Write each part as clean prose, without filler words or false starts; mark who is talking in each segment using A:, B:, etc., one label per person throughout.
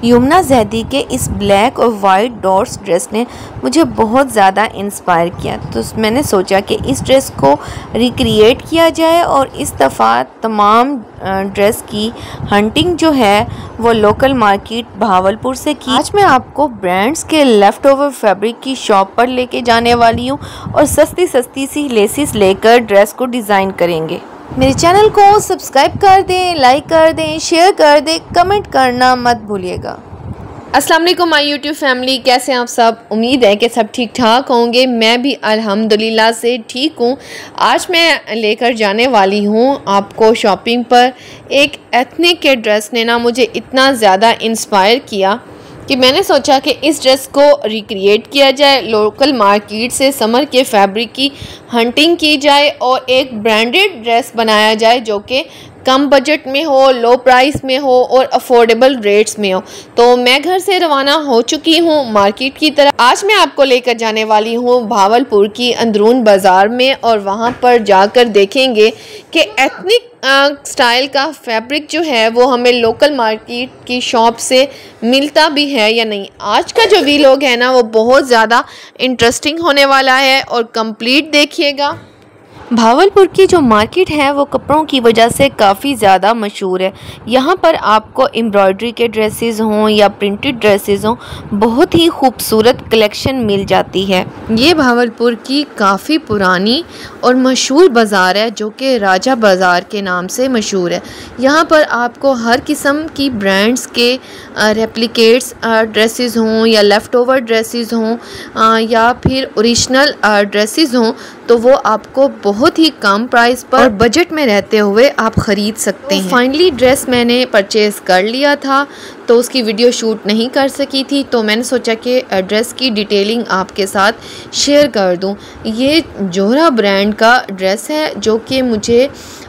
A: यमुना जैदी के इस ब्लैक और वाइट डॉट्स ड्रेस ने मुझे बहुत ज़्यादा इंस्पायर किया, तो मैंने सोचा कि इस ड्रेस को रिक्रिएट किया जाए और इस दफ़ा तमाम ड्रेस की हंटिंग जो है वो लोकल मार्केट भावलपुर से की। आज मैं आपको ब्रांड्स के लेफ़्ट ओवर फैब्रिक की शॉप पर लेके जाने वाली हूँ और सस्ती सस्ती सी लेसिस लेकर ड्रेस को डिज़ाइन करेंगे। मेरे चैनल को सब्सक्राइब कर दें, लाइक कर दें, शेयर कर दें, कमेंट करना मत भूलिएगा।
B: अस्सलाम वालेकुम माय यूट्यूब फैमिली, कैसे हैं आप सब। उम्मीद है कि सब ठीक ठाक होंगे। मैं भी अल्हम्दुलिल्लाह से ठीक हूँ। आज मैं लेकर जाने वाली हूँ आपको शॉपिंग पर। एक एथनिक के ड्रेस ने ना मुझे इतना ज़्यादा इंस्पायर किया कि मैंने सोचा कि इस ड्रेस को रिक्रिएट किया जाए, लोकल मार्केट से समर के फैब्रिक की हंटिंग की जाए और एक ब्रांडेड ड्रेस बनाया जाए जो कि कम बजट में हो, लो प्राइस में हो और अफोर्डेबल रेट्स में हो। तो मैं घर से रवाना हो चुकी हूँ मार्केट की तरफ। आज मैं आपको लेकर जाने वाली हूँ भावलपुर की अंदरून बाज़ार में और वहाँ पर जाकर देखेंगे कि एथनिक स्टाइल का फैब्रिक जो है वो हमें लोकल मार्केट की शॉप से मिलता भी है या नहीं। आज का जो वीलॉग है ना वो बहुत ज़्यादा इंटरेस्टिंग होने वाला है और कंप्लीट देखिएगा।
A: भावलपुर की जो मार्केट है वो कपड़ों की वजह से काफ़ी ज़्यादा मशहूर है। यहाँ पर आपको एम्ब्रॉयडरी के ड्रेसेस हों या प्रिंटेड ड्रेसेस हों, बहुत ही खूबसूरत कलेक्शन मिल जाती है।
B: ये भावलपुर की काफ़ी पुरानी और मशहूर बाज़ार है जो कि राजा बाज़ार के नाम से मशहूर है। यहाँ पर आपको हर किस्म की ब्रांड्स के रेप्लिकेट्स ड्रेसेस हों या लेफ़्ट ओवर ड्रेसेस हों या फिर ओरिजिनल ड्रेसेस हों, तो वो आपको बहुत ही कम प्राइस पर और बजट में रहते हुए आप ख़रीद सकते हैं। फाइनली ड्रेस मैंने परचेज़ कर लिया था, तो उसकी वीडियो शूट नहीं कर सकी थी, तो मैंने सोचा कि ड्रेस की डिटेलिंग आपके साथ शेयर कर दूं। ये जोहरा ब्रांड का ड्रेस है जो कि मुझे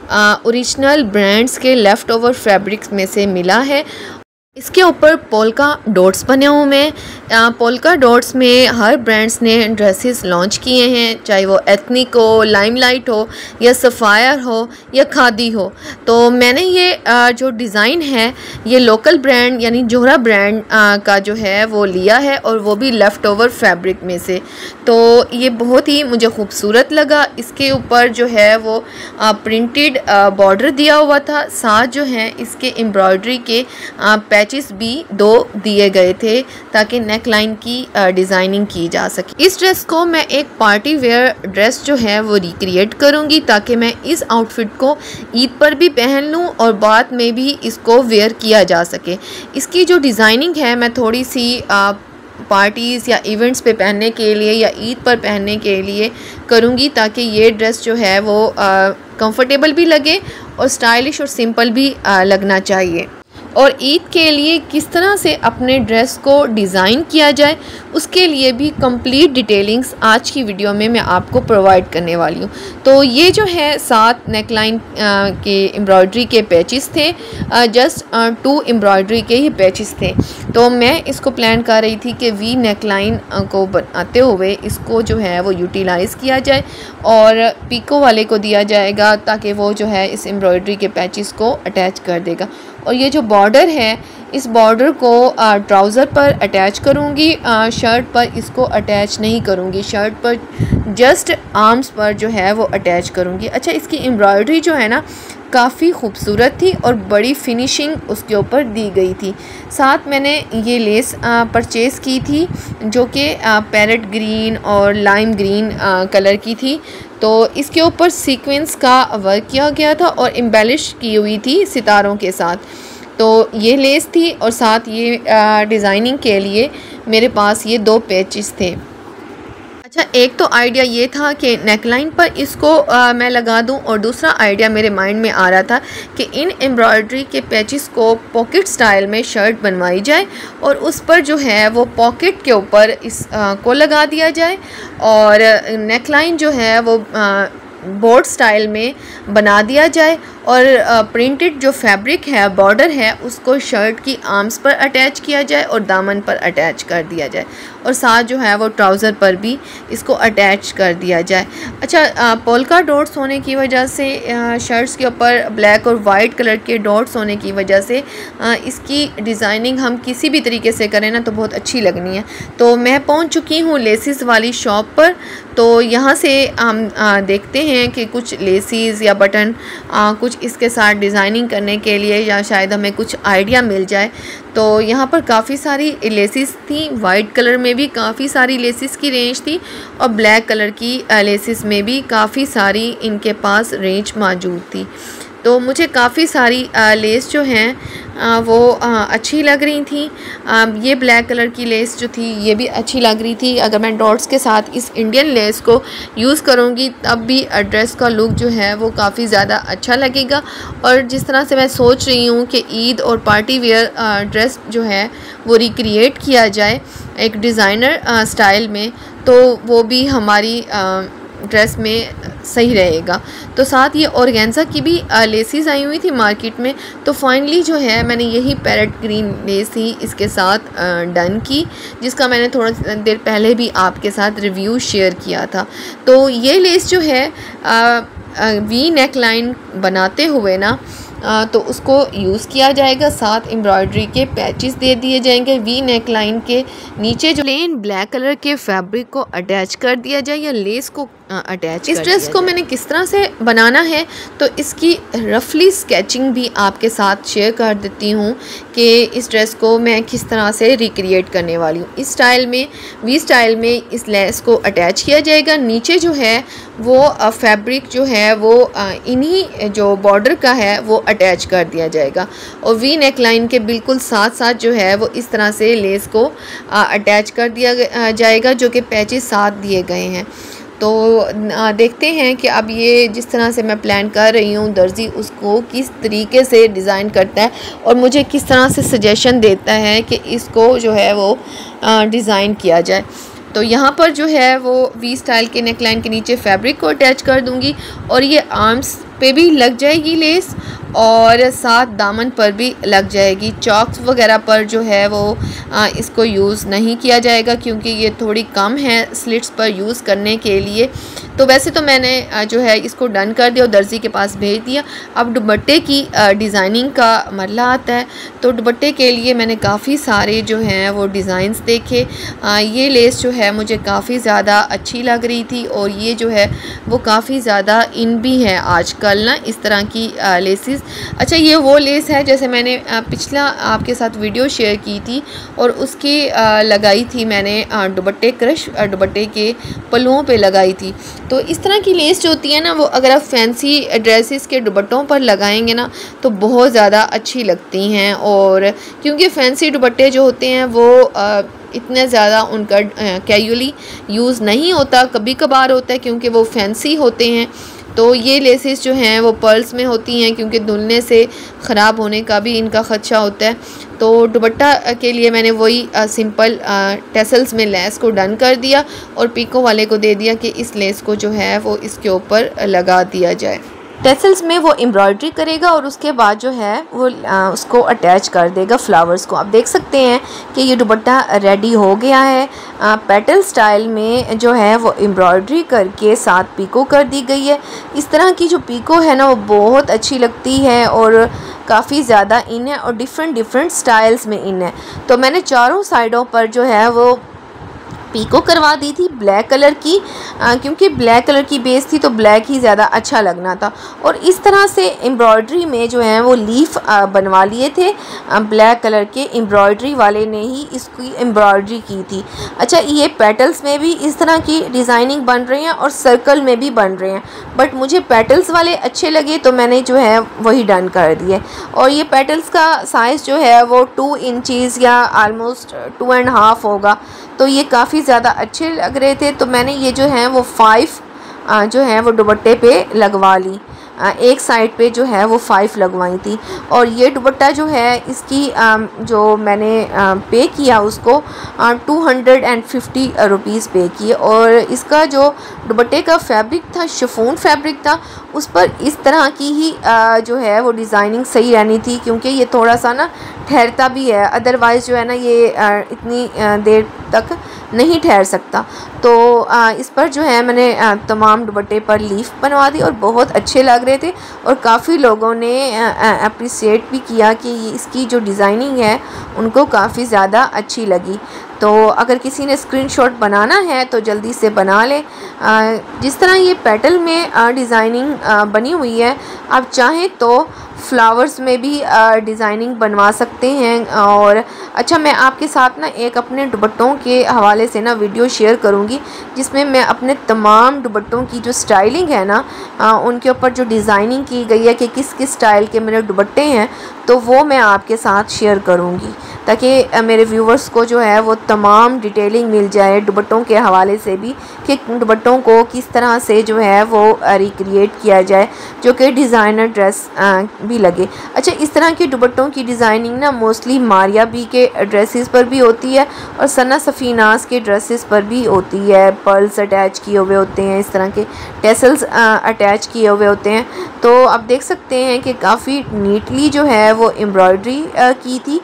B: ओरिजिनल ब्रांड्स के लेफ़्ट ओवर फैब्रिक्स में से मिला है। इसके ऊपर पोल्का डॉट्स बने हुए हैं। पोल्का डॉट्स में हर ब्रांड्स ने ड्रेसेस लॉन्च किए हैं, चाहे वो एथनिक हो, लाइमलाइट हो या सफ़ायर हो या खादी हो। तो मैंने ये जो डिज़ाइन है ये लोकल ब्रांड यानी जोहरा ब्रांड का जो है वो लिया है और वो भी लेफ़्ट ओवर फैब्रिक में से। तो ये बहुत ही मुझे खूबसूरत लगा। इसके ऊपर जो है वो प्रिंटेड बॉर्डर दिया हुआ था, साथ जो है इसके एम्ब्रॉयडरी के पैचेस भी 2 दिए गए थे ताकि नेक लाइन की डिज़ाइनिंग की जा सके। इस ड्रेस को मैं एक पार्टी वेयर ड्रेस जो है वो रिक्रिएट करूँगी ताकि मैं इस आउटफिट को ईद पर भी पहन लूँ और बाद में भी इसको वेयर किया जा सके। इसकी जो डिज़ाइनिंग है मैं थोड़ी सी पार्टीज़ या इवेंट्स पे पहनने के लिए या ईद पर पहनने के लिए करूँगी ताकि ये ड्रेस जो है वो कंफर्टेबल भी लगे और स्टाइलिश और सिंपल भी लगना चाहिए। और ईद के लिए किस तरह से अपने ड्रेस को डिज़ाइन किया जाए उसके लिए भी कंप्लीट डिटेलिंग्स आज की वीडियो में मैं आपको प्रोवाइड करने वाली हूँ। तो ये जो है 7 नेकलाइन के एम्ब्रॉयडरी के पैचेस थे, जस्ट 2 एम्ब्रॉयडरी के ही पैचेस थे। तो मैं इसको प्लान कर रही थी कि वी नेकलाइन को बनाते हुए इसको जो है वो यूटिलाइज़ किया जाए और पीको वाले को दिया जाएगा ताकि वो जो है इस एम्ब्रॉयडरी के पैचेस को अटैच कर देगा। और ये जो बॉर्डर है इस बॉर्डर को ट्राउज़र पर अटैच करूँगी, शर्ट पर इसको अटैच नहीं करूँगी, शर्ट पर जस्ट आर्म्स पर जो है वो अटैच करूँगी। अच्छा, इसकी एम्ब्रॉयडरी जो है ना काफ़ी खूबसूरत थी और बड़ी फिनिशिंग उसके ऊपर दी गई थी। साथ मैंने ये लेस परचेज़ की थी जो कि पैरेट ग्रीन और लाइम ग्रीन कलर की थी। तो इसके ऊपर सीक्वेंस का वर्क किया गया था और एम्बेलिश की हुई थी सितारों के साथ। तो ये लेस थी और साथ ये डिज़ाइनिंग के लिए मेरे पास ये 2 पैचेस थे। अच्छा, एक तो आइडिया ये था कि नेकलाइन पर इसको मैं लगा दूं और दूसरा आइडिया मेरे माइंड में आ रहा था कि इन एम्ब्रॉयडरी के पैचेस को पॉकेट स्टाइल में शर्ट बनवाई जाए और उस पर जो है वो पॉकेट के ऊपर इस को लगा दिया जाए और नेकलाइन जो है वो बोर्ड स्टाइल में बना दिया जाए और प्रिंटेड जो फैब्रिक है, बॉर्डर है, उसको शर्ट की आर्म्स पर अटैच किया जाए और दामन पर अटैच कर दिया जाए और साथ जो है वो ट्राउज़र पर भी इसको अटैच कर दिया जाए। अच्छा, पोल्का डॉट्स होने की वजह से शर्ट्स के ऊपर ब्लैक और वाइट कलर के डॉट्स होने की वजह से इसकी डिज़ाइनिंग हम किसी भी तरीके से करें ना तो बहुत अच्छी लगनी है। तो मैं पहुंच चुकी हूँ लेसिस वाली शॉप पर। तो यहाँ से हम देखते हैं कि कुछ लेसिस या बटन कुछ इसके साथ डिज़ाइनिंग करने के लिए या शायद हमें कुछ आइडिया मिल जाए। तो यहाँ पर काफ़ी सारी लेसिस थी, वाइट कलर में भी काफ़ी सारी लेसिस की रेंज थी और ब्लैक कलर की लेसिस में भी काफ़ी सारी इनके पास रेंज मौजूद थी। तो मुझे काफ़ी सारी लेस जो हैं वो अच्छी लग रही थी। ये ब्लैक कलर की लेस जो थी ये भी अच्छी लग रही थी। अगर मैं डॉट्स के साथ इस इंडियन लेस को यूज़ करूँगी तब भी ड्रेस का लुक जो है वो काफ़ी ज़्यादा अच्छा लगेगा। और जिस तरह से मैं सोच रही हूँ कि ईद और पार्टी वेयर ड्रेस जो है वो रिक्रिएट किया जाए एक डिज़ाइनर स्टाइल में, तो वो भी हमारी ड्रेस में सही रहेगा। तो साथ ये ऑर्गेन्जा की भी लेसिस आई हुई थी मार्केट में। तो फाइनली जो है मैंने यही पैरेट ग्रीन लेस ही इसके साथ डन की, जिसका मैंने थोड़ा देर पहले भी आपके साथ रिव्यू शेयर किया था। तो ये लेस जो है वी नेक लाइन बनाते हुए ना तो उसको यूज़ किया जाएगा। साथ एम्ब्रॉयडरी के पैचेस दे दिए जाएंगे। वी नेक लाइन के नीचे जो प्लेन ब्लैक कलर के फैब्रिक को अटैच कर दिया जाए या लेस को अटैच। इस ड्रेस को मैंने किस तरह से बनाना है तो इसकी रफली स्केचिंग भी आपके साथ शेयर कर देती हूँ कि इस ड्रेस को मैं किस तरह से रिक्रिएट करने वाली हूँ। इस स्टाइल में, वी स्टाइल में इस लेस को अटैच किया जाएगा। नीचे जो है वो फैब्रिक जो है वो इन्हीं जो बॉर्डर का है वो अटैच कर दिया जाएगा और वी नेक लाइन के बिल्कुल साथ साथ जो है वो इस तरह से लेस को अटैच कर दिया जाएगा, जो कि पैचेस साथ दिए गए हैं। तो देखते हैं कि अब ये जिस तरह से मैं प्लान कर रही हूँ दर्जी उसको किस तरीके से डिज़ाइन करता है और मुझे किस तरह से सजेशन देता है कि इसको जो है वो डिज़ाइन किया जाए। तो यहाँ पर जो है वो वी स्टाइल के नेकलाइन के नीचे फैब्रिक को अटैच कर दूँगी और ये आर्म्स पे भी लग जाएगी लेस और साथ दामन पर भी लग जाएगी। चॉक्स वगैरह पर जो है वो इसको यूज़ नहीं किया जाएगा क्योंकि ये थोड़ी कम है स्लिट्स पर यूज़ करने के लिए। तो वैसे तो मैंने जो है इसको डन कर दिया और दर्जी के पास भेज दिया। अब दुपट्टे की डिज़ाइनिंग का मरला आता है। तो दुपट्टे के लिए मैंने काफ़ी सारे जो हैं वो डिज़ाइंस देखे। ये लेस जो है मुझे काफ़ी ज़्यादा अच्छी लग रही थी और ये जो है वो काफ़ी ज़्यादा इन भी है आजकल ना इस तरह की लेसिस। अच्छा, ये वो लेस है जैसे मैंने पिछला आपके साथ वीडियो शेयर की थी और उसकी लगाई थी मैंने दुपट्टे क्रश दुपट्टे के पल्लुओं पे लगाई थी। तो इस तरह की लेस जो होती है ना वो अगर आप फैंसी ड्रेसेस के दुपट्टों पर लगाएंगे ना तो बहुत ज़्यादा अच्छी लगती हैं। और क्योंकि फैंसी दुपट्टे जो होते हैं वो इतने ज़्यादा उनका कैजुअली यूज़ नहीं होता, कभी कभार होता है क्योंकि वो फैंसी होते हैं। तो ये लेसेस जो हैं वो पर्ल्स में होती हैं क्योंकि धुलने से ख़राब होने का भी इनका ख़दशा होता है। तो दुपट्टा के लिए मैंने वही सिंपल टेसल्स में लेस को डन कर दिया और पीको वाले को दे दिया कि इस लेस को जो है वो इसके ऊपर लगा दिया जाए।
A: टेसल्स में वो एम्ब्रॉयडरी करेगा और उसके बाद जो है वो उसको अटैच कर देगा फ्लावर्स को। आप देख सकते हैं कि ये दुपट्टा रेडी हो गया है। पेटल स्टाइल में जो है वो एम्ब्रॉयडरी करके साथ पीको कर दी गई है। इस तरह की जो पीको है ना वो बहुत अच्छी लगती है और काफ़ी ज़्यादा इन है और डिफरेंट स्टाइल्स में इन है। तो मैंने चारों साइडों पर जो है वो पीको करवा दी थी ब्लैक कलर की, क्योंकि ब्लैक कलर की बेस थी तो ब्लैक ही ज़्यादा अच्छा लगना था। और इस तरह से एम्ब्रॉयडरी में जो है वो लीफ बनवा लिए थे। ब्लैक कलर के एम्ब्रॉयडरी वाले ने ही इसकी एम्ब्रॉयडरी की थी। अच्छा, ये पेटल्स में भी इस तरह की डिज़ाइनिंग बन रही हैं और सर्कल में भी बन रहे हैं, बट मुझे पेटल्स वाले अच्छे लगे तो मैंने जो है वही डन कर दिए। और ये पेटल्स का साइज़ जो है वो 2 इंचज़ या आलमोस्ट 2.5 होगा। तो ये काफ़ी ज़्यादा अच्छे लग रहे थे तो मैंने ये जो है वो 5 जो है वो दुपट्टे पे लगवा ली। एक साइड पे जो है वो 5 लगवाई थी। और ये दुपट्टा जो है इसकी जो मैंने पे किया उसको 250 रुपीज़ पे किए। और इसका जो दुपट्टे का फैब्रिक था शिफॉन फैब्रिक था, उस पर इस तरह की ही जो है वो डिज़ाइनिंग सही रहनी थी, क्योंकि ये थोड़ा सा ना ठहरता भी है, अदरवाइज़ जो है ना ये इतनी देर तक नहीं ठहर सकता। तो इस पर जो है मैंने तमाम दुपट्टे पर लीफ बनवा दी और बहुत अच्छे लग रहे थे। और काफ़ी लोगों ने अप्रिशिएट भी किया कि इसकी जो डिज़ाइनिंग है उनको काफ़ी ज़्यादा अच्छी लगी। तो अगर किसी ने स्क्रीनशॉट बनाना है तो जल्दी से बना ले। जिस तरह ये पेटल में डिज़ाइनिंग बनी हुई है, आप चाहें तो फ्लावर्स में भी डिज़ाइनिंग बनवा सकते हैं। और अच्छा, मैं आपके साथ ना एक अपने दुपट्टों के हवाले से ना वीडियो शेयर करूंगी, जिसमें मैं अपने तमाम दुपट्टों की जो स्टाइलिंग है ना उनके ऊपर जो डिज़ाइनिंग की गई है कि किस किस स्टाइल के मेरे दुपट्टे हैं, तो वो मैं आपके साथ शेयर करूंगी, ताकि मेरे व्यूवर्स को जो है वो तमाम डिटेलिंग मिल जाए दुपट्टों के हवाले से भी, कि दुपट्टों को किस तरह से जो है वो रिक्रिएट किया जाए जो कि डिज़ाइनर ड्रेस भी लगे। अच्छा, इस तरह के दुपट्टों की डिज़ाइनिंग ना मोस्टली मारिया बी के ड्रेसेस पर भी होती है और सना सफ़ीनास के ड्रेसेस पर भी होती है। पर्ल्स अटैच किए हुए होते हैं, इस तरह के टेसल्स अटैच किए हुए होते हैं। तो आप देख सकते हैं कि काफ़ी नीटली जो है वो एम्ब्रॉयडरी की थी।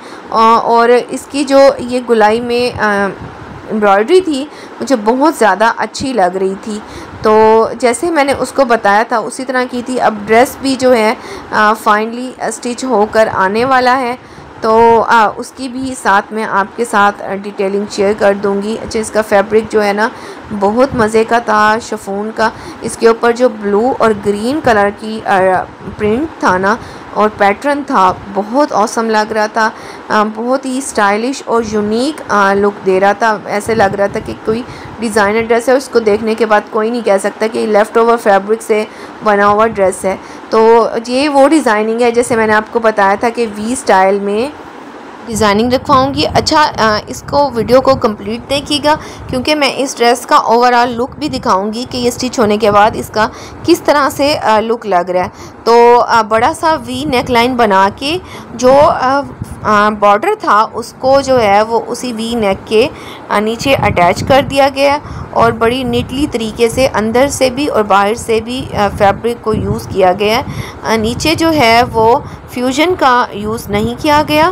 A: और इसकी जो ये गुलाई में एम्ब्रॉयडरी थी मुझे बहुत ज़्यादा अच्छी लग रही थी। तो जैसे मैंने उसको बताया था उसी तरह की थी। अब ड्रेस भी जो है फाइनली स्टिच होकर आने वाला है, तो उसकी भी साथ में आपके साथ डिटेलिंग शेयर कर दूंगी। अच्छा, इसका फैब्रिक जो है ना बहुत मज़े का था, शिफॉन का। इसके ऊपर जो ब्लू और ग्रीन कलर की प्रिंट था ना और पैटर्न था, बहुत ऑसम लग रहा था। बहुत ही स्टाइलिश और यूनिक लुक दे रहा था। ऐसे लग रहा था कि कोई डिज़ाइनर ड्रेस है, उसको देखने के बाद कोई नहीं कह सकता कि लेफ़्ट ओवर फैब्रिक से बना हुआ ड्रेस है। तो ये वो डिज़ाइनिंग है जैसे मैंने आपको बताया था कि वी स्टाइल में डिज़ाइनिंग रखवाऊँगी। अच्छा, इसको वीडियो को कंप्लीट देखिएगा, क्योंकि मैं इस ड्रेस का ओवरऑल लुक भी दिखाऊंगी कि ये स्टिच होने के बाद इसका किस तरह से लुक लग रहा है। तो बड़ा सा वी नेक लाइन बना के जो बॉर्डर था उसको जो है वो उसी वी नेक के नीचे अटैच कर दिया गया और बड़ी नीटली तरीके से अंदर से भी और बाहर से भी फैब्रिक को यूज़ किया गया है। नीचे जो है वो फ्यूजन का यूज़ नहीं किया गया,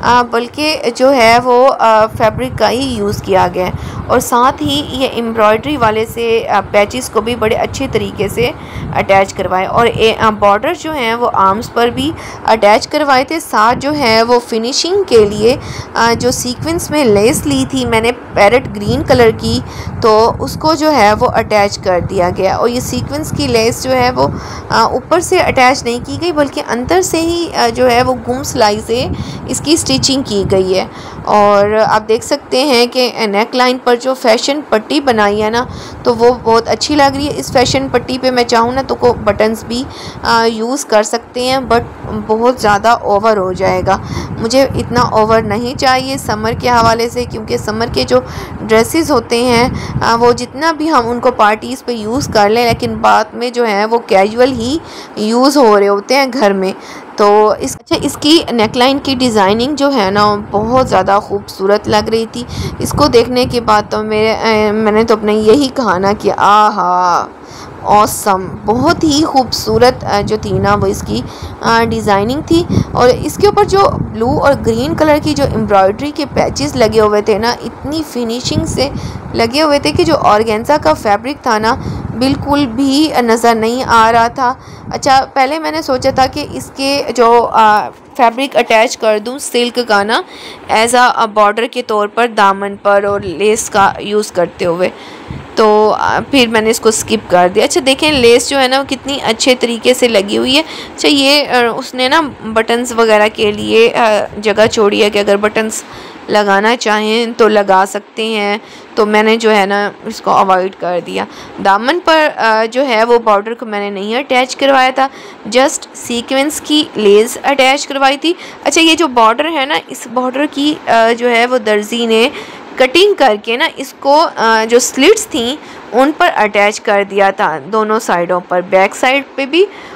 A: बल्कि जो है वो फैब्रिक का ही यूज़ किया गया है। और साथ ही ये एम्ब्रॉयडरी वाले से पैचेस को भी बड़े अच्छे तरीके से अटैच करवाए और बॉर्डर जो हैं वो आर्म्स पर भी अटैच करवाए थे। साथ जो है वो फिनिशिंग के लिए जो सीक्वेंस में लेस ली थी मैंने पैरेट ग्रीन कलर की, तो उसको जो है वो अटैच कर दिया गया। और ये सीक्वेंस की लेस जो है वो ऊपर से अटैच नहीं की गई, बल्कि अंदर से ही जो है वो गुम सिलाई से इसकी स्टिचिंग की गई है। और आप देख सकते हैं कि नेक लाइन पर जो फैशन पट्टी बनाई है ना, तो वो बहुत अच्छी लग रही है। इस फैशन पट्टी पे मैं चाहूँ ना तो को बटन्स भी यूज़ कर सकते हैं, बट बहुत ज़्यादा ओवर हो जाएगा। मुझे इतना ओवर नहीं चाहिए समर के हवाले से, क्योंकि समर के जो ड्रेसेस होते हैं वो जितना भी हम उनको पार्टीज़ पे यूज़ कर लें, लेकिन बाद में जो है वो कैजुअल ही यूज़ हो रहे होते हैं घर में। तो इसकी नेकलाइन की डिज़ाइनिंग जो है ना बहुत ज़्यादा खूबसूरत लग रही थी। इसको देखने के बाद तो मैंने तो अपने यही कहा ना कि आहा ऑसम, बहुत ही खूबसूरत जो थी ना वो इसकी डिज़ाइनिंग थी। और इसके ऊपर जो ब्लू और ग्रीन कलर की जो एम्ब्रॉयडरी के पैचेस लगे हुए थे ना, इतनी फिनिशिंग से लगे हुए थे कि जो ऑर्गेन्जा का फैब्रिक था ना बिल्कुल भी नज़र नहीं आ रहा था। अच्छा, पहले मैंने सोचा था कि इसके जो फैब्रिक अटैच कर दूं सिल्क का ना एज आ बॉर्डर के तौर पर दामन पर और लेस का यूज़ करते हुए, तो फिर मैंने इसको स्किप कर दिया। अच्छा देखें लेस जो है ना वो कितनी अच्छे तरीके से लगी हुई है। अच्छा ये उसने ना बटन्स वगैरह के लिए जगह छोड़ी है कि अगर बटन्स लगाना चाहें तो लगा सकते हैं, तो मैंने जो है ना इसको अवॉइड कर दिया। दामन पर जो है वो बॉर्डर को मैंने नहीं अटैच करवाया था, जस्ट सीक्वेंस की लेस अटैच करवाई थी। अच्छा ये जो बॉर्डर है ना, इस बॉर्डर की जो है वो दर्जी ने कटिंग करके ना इसको जो स्लिट्स थी उन पर अटैच कर दिया था दोनों साइडों पर, बैक साइड पे भी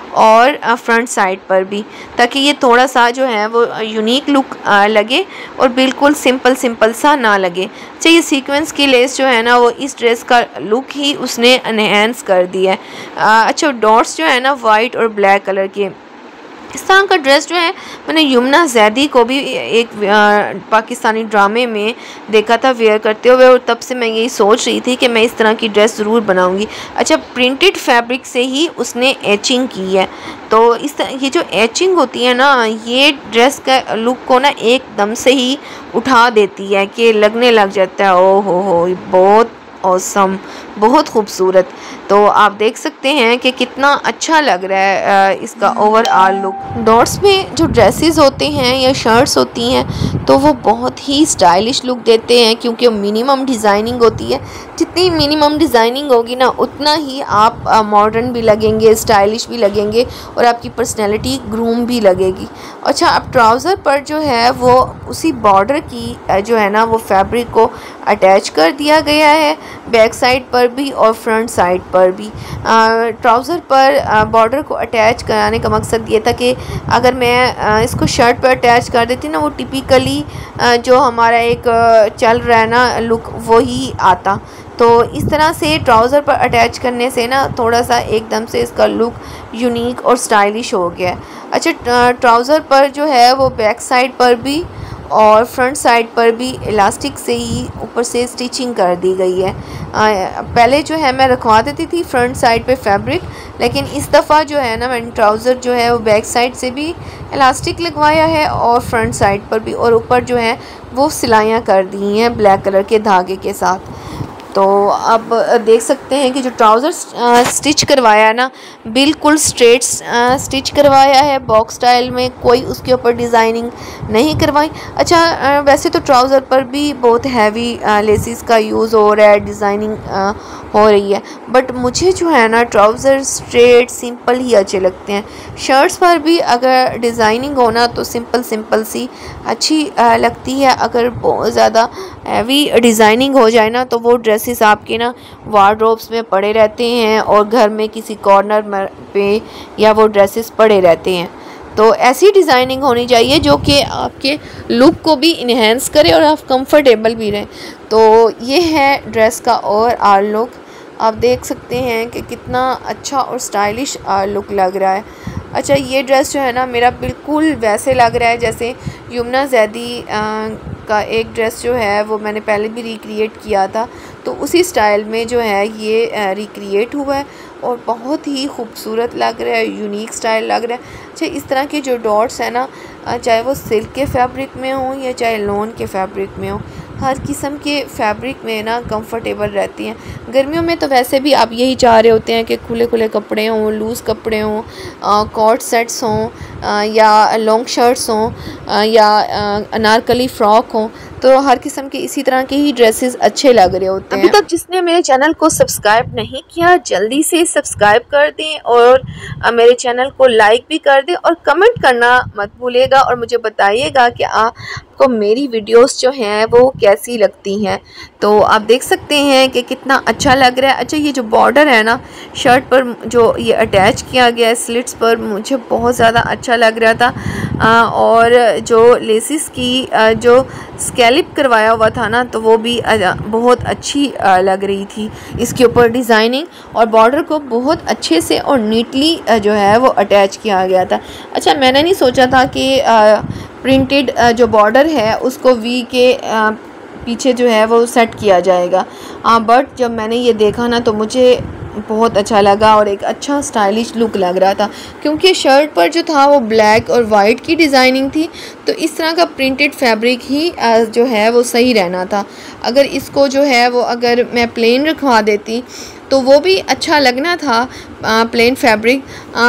A: और फ्रंट साइड पर भी, ताकि ये थोड़ा सा जो है वो यूनिक लुक लगे और बिल्कुल सिंपल सिंपल सा ना लगे। अच्छा, ये सीक्वेंस की लेस जो है ना वो इस ड्रेस का लुक ही उसने एनहेंस कर दिया है। अच्छा, डॉट्स जो है ना वाइट और ब्लैक कलर के, इस तरह का ड्रेस जो है मैंने यमुना जैदी को भी एक पाकिस्तानी ड्रामे में देखा था वेयर करते हुए, और तब से मैं यही सोच रही थी कि मैं इस तरह की ड्रेस ज़रूर बनाऊंगी। अच्छा, प्रिंटेड फैब्रिक से ही उसने एचिंग की है, तो इस तरह ये जो एचिंग होती है ना, ये ड्रेस का लुक को ना एकदम से ही उठा देती है कि लगने लग जाता है ओ हो बहुत ऑसम, बहुत खूबसूरत। तो आप देख सकते हैं कि कितना अच्छा लग रहा है इसका ओवरऑल लुक। डॉट्स में जो ड्रेसेस होते हैं या शर्ट्स होती हैं तो वो बहुत ही स्टाइलिश लुक देते हैं, क्योंकि मिनिमम डिज़ाइनिंग होती है। जितनी मिनिमम डिज़ाइनिंग होगी ना उतना ही आप मॉडर्न भी लगेंगे, स्टाइलिश भी लगेंगे और आपकी पर्सनैलिटी ग्रूम भी लगेगी। अच्छा, अब ट्राउज़र पर जो है वो उसी बॉर्डर की जो है ना वो फैब्रिक को अटैच कर दिया गया है, बैक साइड पर भी और फ्रंट साइड पर भी। ट्राउज़र पर बॉर्डर को अटैच कराने का मकसद ये था कि अगर मैं इसको शर्ट पर अटैच कर देती ना, वो टिपिकली जो हमारा एक चल रहा है ना लुक वही आता। तो इस तरह से ट्राउज़र पर अटैच करने से ना थोड़ा सा एकदम से इसका लुक यूनिक और स्टाइलिश हो गया। अच्छा, ट्राउज़र पर जो है वो बैक साइड पर भी और फ्रंट साइड पर भी इलास्टिक से ही ऊपर से स्टिचिंग कर दी गई है। पहले जो है मैं रखवा देती थी फ्रंट साइड पे फैब्रिक, लेकिन इस दफ़ा जो है ना मैंने ट्राउज़र जो है वो बैक साइड से भी इलास्टिक लगवाया है और फ्रंट साइड पर भी, और ऊपर जो है वो सिलाइयाँ कर दी हैं ब्लैक कलर के धागे के साथ। तो अब देख सकते हैं कि जो ट्राउज़र स्टिच करवाया है ना बिल्कुल स्ट्रेट स्टिच करवाया है, बॉक्स स्टाइल में, कोई उसके ऊपर डिज़ाइनिंग नहीं करवाई। अच्छा, वैसे तो ट्राउज़र पर भी बहुत हैवी लेसिस का यूज़ हो रहा है, डिज़ाइनिंग हो रही है, बट मुझे जो है ना ट्राउज़र स्ट्रेट सिंपल ही अच्छे लगते हैं। शर्ट्स पर भी अगर डिज़ाइनिंग हो ना तो सिंपल सिंपल सी अच्छी लगती है। अगर बहुत ज़्यादा हैवी डिज़ाइनिंग हो जाए ना तो वो ड्रेसेस आपके ना वार्डरोब्स में पड़े रहते हैं और घर में किसी कॉर्नर पे या वो ड्रेसेस पड़े रहते हैं। तो ऐसी डिज़ाइनिंग होनी चाहिए जो कि आपके लुक को भी इन्हेंस करे और आप कंफर्टेबल भी रहें। तो ये है ड्रेस का ओवरऑल लुक। आप देख सकते हैं कि कितना अच्छा और स्टाइलिश लुक लग रहा है। अच्छा, ये ड्रेस जो है ना मेरा बिल्कुल वैसे लग रहा है जैसे यमुना जैदी का एक ड्रेस जो है वो मैंने पहले भी रिक्रिएट किया था, तो उसी स्टाइल में जो है ये रिक्रिएट हुआ है और बहुत ही खूबसूरत लग रहा है, यूनिक स्टाइल लग रहा है। अच्छा, इस तरह के जो डॉट्स हैं ना, चाहे वो सिल्क के फैब्रिक में हों या चाहे लॉन के फैब्रिक में हों, हर किस्म के फैब्रिक में ना कंफर्टेबल रहती हैं। गर्मियों में तो वैसे भी आप यही चाह रहे होते हैं कि खुले खुले कपड़े हों, लूज़ कपड़े हों, कॉट सेट्स हों या लॉन्ग शर्ट्स हों या अनारकली फ़्रॉक हों, तो हर किस्म के इसी तरह के ही ड्रेसेस अच्छे लग रहे होते हैं। अभी तक जिसने मेरे चैनल को सब्सक्राइब नहीं किया जल्दी से सब्सक्राइब कर दें और मेरे चैनल को लाइक भी कर दें और कमेंट करना मत भूलिएगा और मुझे बताइएगा कि आपको मेरी वीडियोस जो हैं वो कैसी लगती हैं। तो आप देख सकते हैं कि कितना अच्छा लग रहा है। अच्छा, ये जो बॉर्डर है ना शर्ट पर जो ये अटैच किया गया है स्लिट्स पर, मुझे बहुत ज़्यादा अच्छा लग रहा था और जो लेसिस की जो स्कैलिप करवाया हुआ था ना तो वो भी बहुत अच्छी लग रही थी। इसके ऊपर डिज़ाइनिंग और बॉर्डर को बहुत अच्छे से और नीटली जो है वो अटैच किया गया था। अच्छा, मैंने नहीं सोचा था कि प्रिंटेड जो बॉर्डर है उसको वी के पीछे जो है वो सेट किया जाएगा, बट जब मैंने ये देखा ना तो मुझे बहुत अच्छा लगा और एक अच्छा स्टाइलिश लुक लग रहा था, क्योंकि शर्ट पर जो था वो ब्लैक और वाइट की डिज़ाइनिंग थी, तो इस तरह का प्रिंटेड फैब्रिक ही जो है वो सही रहना था। अगर इसको जो है वो अगर मैं प्लेन रखवा देती तो वो भी अच्छा लगना था प्लेन फैब्रिक,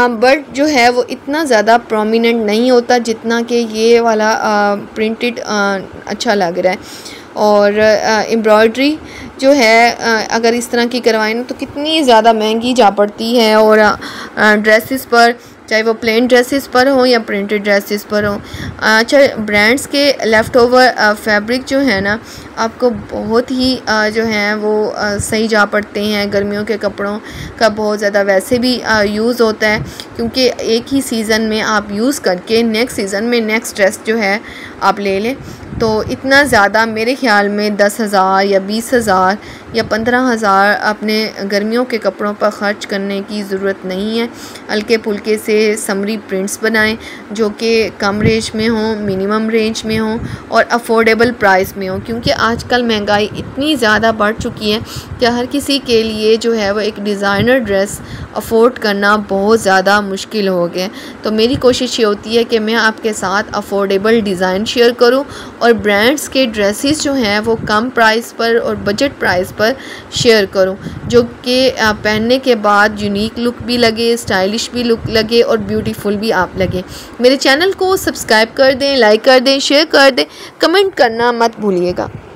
A: बट जो है वो इतना ज़्यादा प्रोमिनेंट नहीं होता जितना कि ये वाला प्रिंटेड अच्छा लग रहा है। और एम्ब्रॉयडरी जो है अगर इस तरह की करवाएं ना तो कितनी ज़्यादा महंगी जा पड़ती है, और ड्रेसेस पर
B: चाहे वो प्लेन ड्रेसेस पर हो या प्रिंटेड ड्रेसेस पर हो। अच्छा, ब्रांड्स के लेफ़्ट ओवर फैब्रिक जो है ना आपको बहुत ही जो है वो सही जा पड़ते हैं। गर्मियों के कपड़ों का बहुत ज़्यादा वैसे भी यूज़ होता है, क्योंकि एक ही सीज़न में आप यूज़ करके नेक्स्ट सीज़न में नेक्स्ट ड्रेस जो है आप ले लें। तो इतना ज़्यादा मेरे ख़्याल में 10,000 या 20,000 या 15,000 अपने गर्मियों के कपड़ों पर ख़र्च करने की ज़रूरत नहीं है। हल्के फुल्के से समरी प्रिंट्स बनाएं जो कि कम रेंज में हों, मिनिमम रेंज में हों और अफोर्डेबल प्राइस में हों, क्योंकि आजकल महंगाई इतनी ज़्यादा बढ़ चुकी है कि हर किसी के लिए जो है वो एक डिज़ाइनर ड्रेस अफोर्ड करना बहुत ज़्यादा मुश्किल हो गया। तो मेरी कोशिश ये होती है कि मैं आपके साथ अफोर्डेबल डिज़ाइन शेयर करूं और ब्रांड्स के ड्रेसेस जो हैं वो कम प्राइस पर और बजट प्राइस पर शेयर करूं, जो कि पहनने के बाद यूनिक लुक भी लगे, स्टाइलिश भी लुक लगे और ब्यूटीफुल भी आप लगे। मेरे चैनल को सब्सक्राइब कर दें, लाइक कर दें, शेयर कर दें, कमेंट करना मत भूलिएगा।